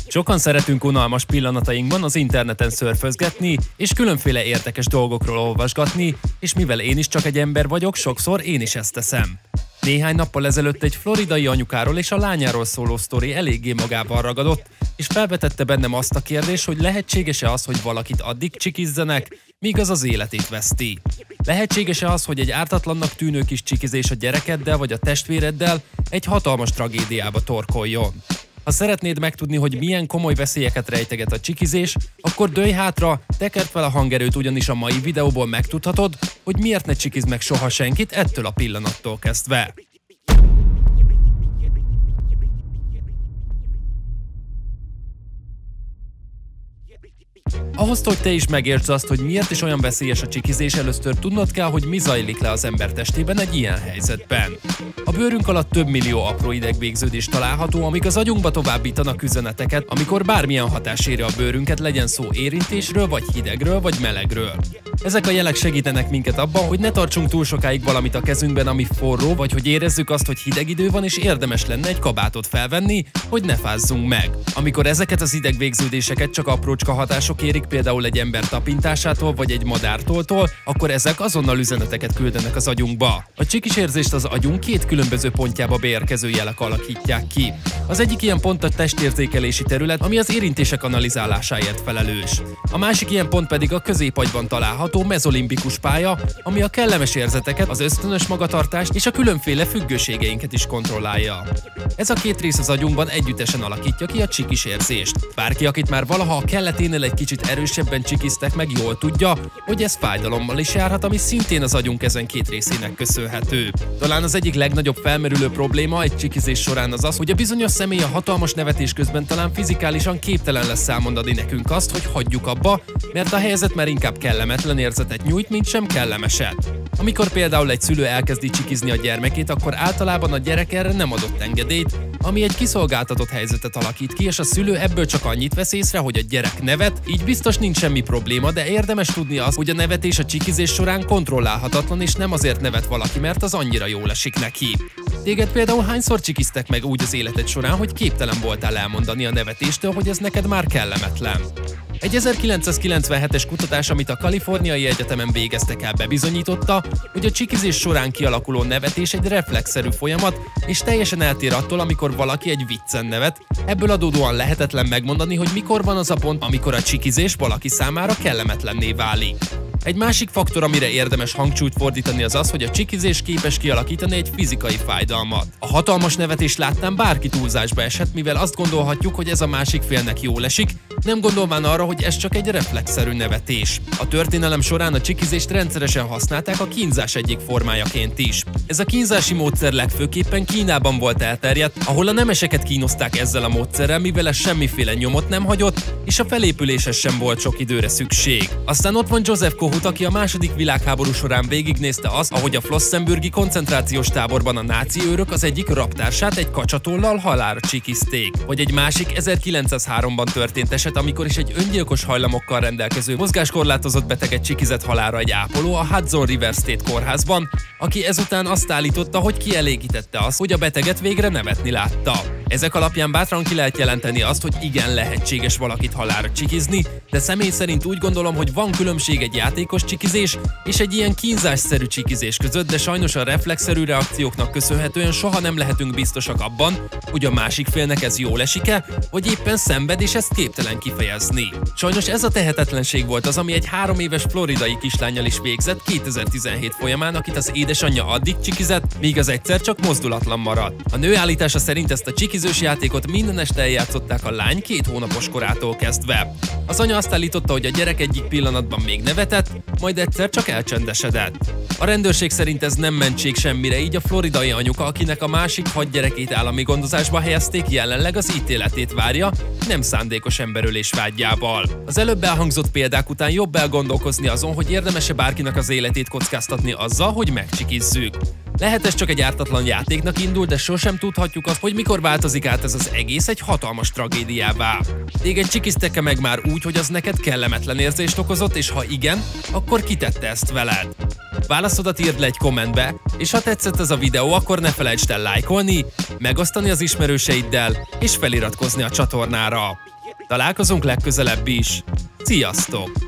Sokan szeretünk unalmas pillanatainkban az interneten szörfözgetni, és különféle érdekes dolgokról olvasgatni, és mivel én is csak egy ember vagyok, sokszor én is ezt teszem. Néhány nappal ezelőtt egy floridai anyukáról és a lányáról szóló sztori eléggé magában ragadott, és felvetette bennem azt a kérdést, hogy lehetséges-e az, hogy valakit addig csikizzenek, míg az életét veszti. Lehetséges-e az, hogy egy ártatlannak tűnő kis csikizés a gyerekeddel vagy a testvéreddel egy hatalmas tragédiába torkoljon? Ha szeretnéd megtudni, hogy milyen komoly veszélyeket rejteget a csikizés, akkor dőlj hátra, tekerd fel a hangerőt, ugyanis a mai videóból megtudhatod, hogy miért ne csikizd meg soha senkit ettől a pillanattól kezdve. Ahhoz, hogy te is megértsd azt, hogy miért is olyan veszélyes a csikizés, először tudnod kell, hogy mi zajlik le az ember testében egy ilyen helyzetben. A bőrünk alatt több millió apró idegvégződés található, amik az agyunkba továbbítanak üzeneteket, amikor bármilyen hatás éri a bőrünket, legyen szó érintésről, vagy hidegről, vagy melegről. Ezek a jelek segítenek minket abban, hogy ne tartsunk túl sokáig valamit a kezünkben, ami forró, vagy hogy érezzük azt, hogy hideg idő van, és érdemes lenne egy kabátot felvenni, hogy ne fázzunk meg. Amikor ezeket az idegvégződéseket csak aprócska hatások érik, például egy ember tapintásától vagy egy madártóltól, akkor ezek azonnal üzeneteket küldenek az agyunkba. A csikis érzést az agyunk két különböző pontjába beérkező jelek alakítják ki. Az egyik ilyen pont a testérzékelési terület, ami az érintések analizálásáért felelős. A másik ilyen pont pedig a középagyban található mezolimbikus pálya, ami a kellemes érzeteket, az ösztönös magatartást és a különféle függőségeinket is kontrollálja. Ez a két rész az agyunkban együttesen alakítja ki a csikis érzést. Bárki, akit már valaha a kelleténél egy kicsit erősebben csikiztek meg, jól tudja, hogy ez fájdalommal is járhat, ami szintén az agyunk ezen két részének köszönhető. Talán az egyik legnagyobb felmerülő probléma egy csikizés során az az, hogy a bizonyos személy a hatalmas nevetés közben talán fizikálisan képtelen lesz elmondani nekünk azt, hogy hagyjuk abba, mert a helyzet már inkább kellemetlen érzetet nyújt, mint sem kellemeset. Amikor például egy szülő elkezdi csikizni a gyermekét, akkor általában a gyerek erre nem adott engedélyt, ami egy kiszolgáltatott helyzetet alakít ki, és a szülő ebből csak annyit vesz észre, hogy a gyerek nevet, így biztos nincs semmi probléma, de érdemes tudni azt, hogy a nevetés a csikizés során kontrollálhatatlan, és nem azért nevet valaki, mert az annyira jól esik neki. Téged például hányszor csikiztek meg úgy az életed során, hogy képtelen voltál elmondani a nevetéstől, hogy ez neked már kellemetlen? Egy 1997-es kutatás, amit a Kaliforniai Egyetemen végeztek el, bebizonyította, hogy a csikizés során kialakuló nevetés egy reflexzerű folyamat, és teljesen eltér attól, amikor valaki egy viccen nevet. Ebből adódóan lehetetlen megmondani, hogy mikor van az a pont, amikor a csikizés valaki számára kellemetlenné válik. Egy másik faktor, amire érdemes hangsúlyt fordítani, az az, hogy a csikizés képes kialakítani egy fizikai fájdalmat. A hatalmas nevetés láttán bárki túlzásba eshet, mivel azt gondolhatjuk, hogy ez a másik félnek jól esik, nem gondolván arra, hogy ez csak egy reflexzerű nevetés. A történelem során a csikizést rendszeresen használták a kínzás egyik formájaként is. Ez a kínzási módszer legfőképpen Kínában volt elterjedt, ahol a nemeseket kínozták ezzel a módszerrel, mivel ez semmiféle nyomot nem hagyott, és a felépüléshez sem volt sok időre szükség. Aztán ott van Joseph Kohut, aki a II. Világháború során végignézte azt, ahogy a flossenbürgi koncentrációs táborban a náci őrök az egyik rabtársát egy kacsatollal halálra csikizték. Vagy egy másik 1903-ban történt eset, amikor is egy öngyilkos hajlamokkal rendelkező mozgáskorlátozott beteget csikizett halálra egy ápoló a Hudson River State kórházban, aki ezután azt állította, hogy kielégítette azt, hogy a beteget végre nevetni látta. Ezek alapján bátran ki lehet jelenteni azt, hogy igen, lehetséges valakit halálra csikizni, de személy szerint úgy gondolom, hogy van különbség egy játékos csikizés és egy ilyen kínzásszerű csikizés között, de sajnos a reflexzerű reakcióknak köszönhetően soha nem lehetünk biztosak abban, hogy a másik félnek ez jól esik-e, vagy éppen szenved és ezt képtelen kifejezni. Sajnos ez a tehetetlenség volt az, ami egy 3 éves floridai kislánnyal is végzett 2017 folyamán, akit az édesanyja addig csikizett, míg az egyszer csak mozdulatlan maradt. A nő állítása szerint ezt a csikizős játékot minden este eljátszották a lány 2 hónapos korától kezdve. Az anya azt állította, hogy a gyerek egyik pillanatban még nevetett, majd egyszer csak elcsendesedett. A rendőrség szerint ez nem mentség semmire, így a floridai anyuka, akinek a másik 6 gyerekét állami gondozásba helyezték, jelenleg az ítéletét várja, nem szándékos emberölés vágyával. Az előbb elhangzott példák után jobb elgondolkozni azon, hogy érdemes-e bárkinek az életét kockáztatni azzal, hogy megcsikizzük. Lehet ez csak egy ártatlan játéknak indul, de sosem tudhatjuk azt, hogy mikor változik át ez az egész egy hatalmas tragédiává. Téged csikiztek-e meg már úgy, hogy az neked kellemetlen érzést okozott, és ha igen, akkor ki tette ezt veled? Válaszodat írd le egy kommentbe, és ha tetszett ez a videó, akkor ne felejtsd el lájkolni, megosztani az ismerőseiddel, és feliratkozni a csatornára. Találkozunk legközelebb is. Sziasztok!